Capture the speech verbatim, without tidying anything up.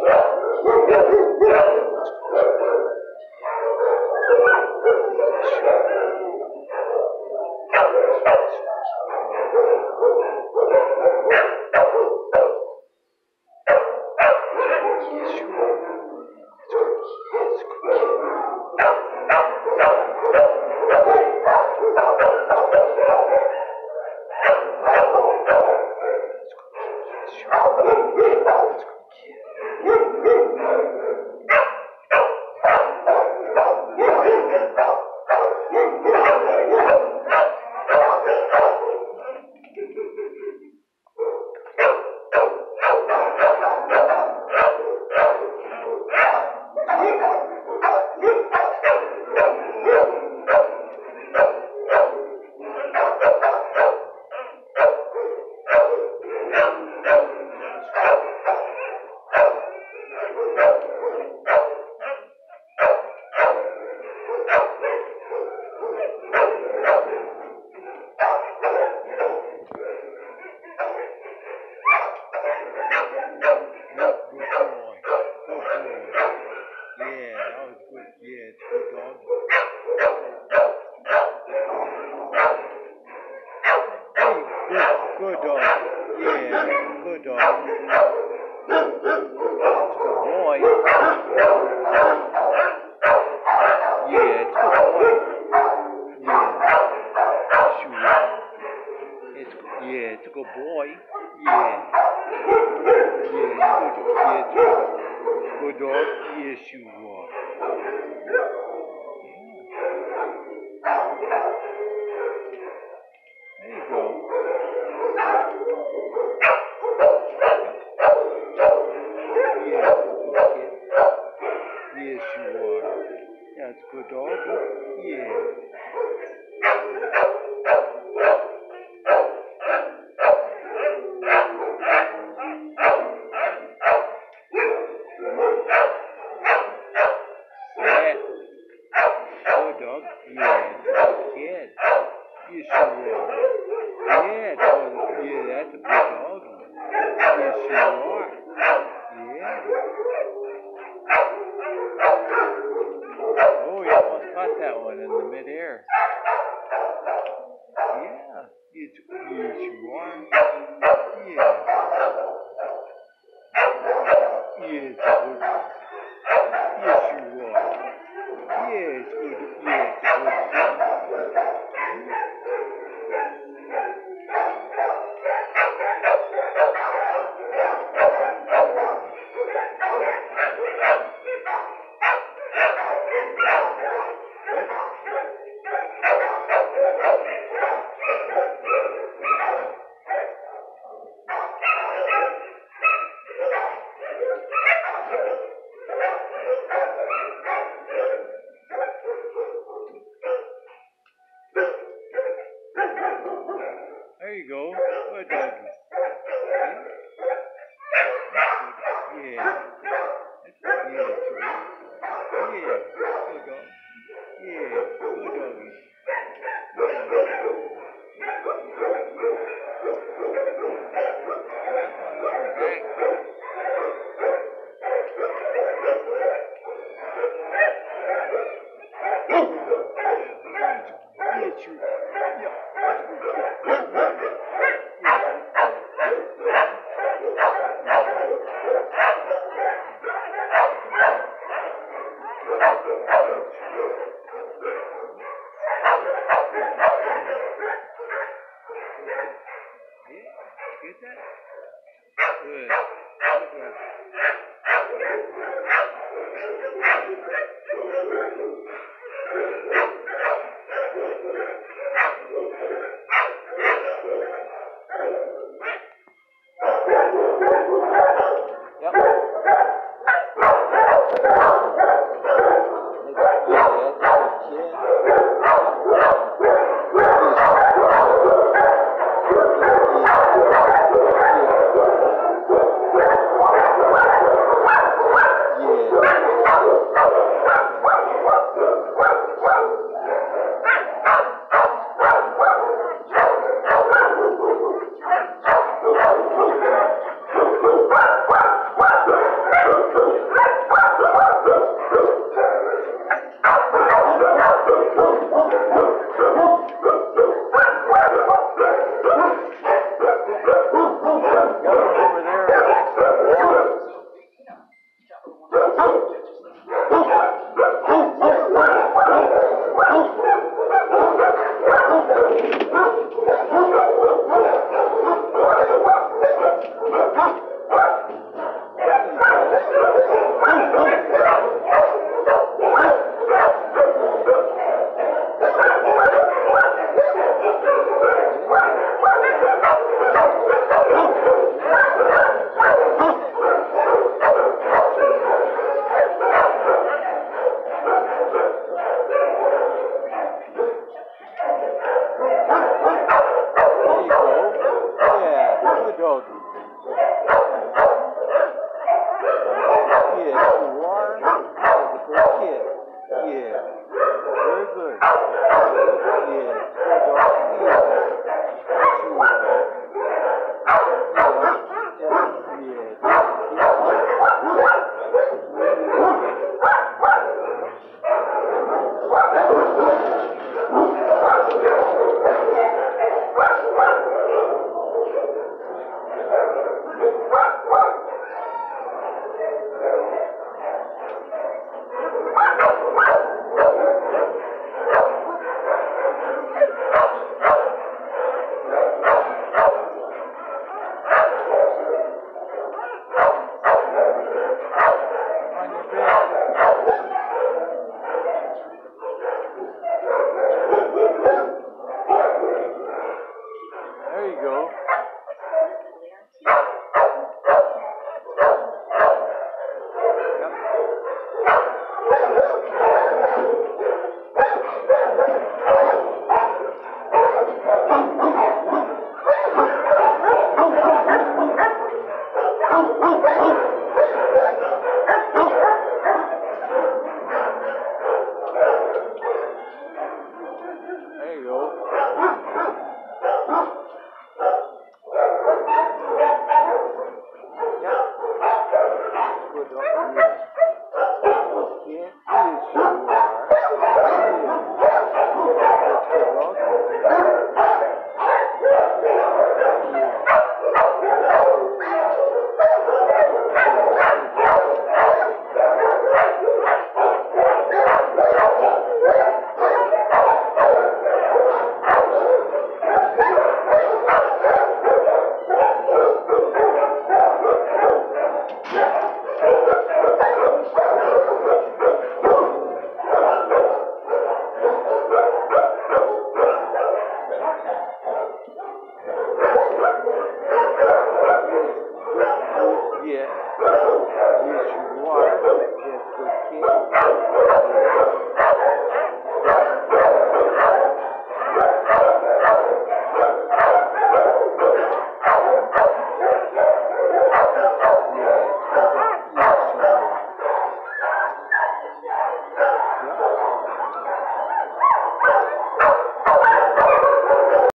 Good dog. Yeah, good dog. Good boy. Yeah, it's a good boy. Yeah, sure. It's yeah, it's a good boy. Yeah, yeah, it's good. Yeah, it's good. Good dog. Yes, you are. There you go. Yeah, good kid. Yes, you are. That's a good dog. Yeah. Yeah. Good dog. Yeah. Good kid. Yes, you are. Yeah, dog. Yeah, that's a good dog. Yes, you are. Yeah. Oh, you almost caught that one in the midair. Yeah. Yes, yes, you are. Yeah. Yes, good. Yes, you are. Yes, good. Yes, good. There you go. Good doggy. Yeah. Yeah. Yeah. Good dog. Yeah. Good doggy. Good doggy. Back. Yes, you. Yeah. On your bed. There you go. There you go. Yep. Good up here. Okay. Yes, you are. Yeah. Yes, you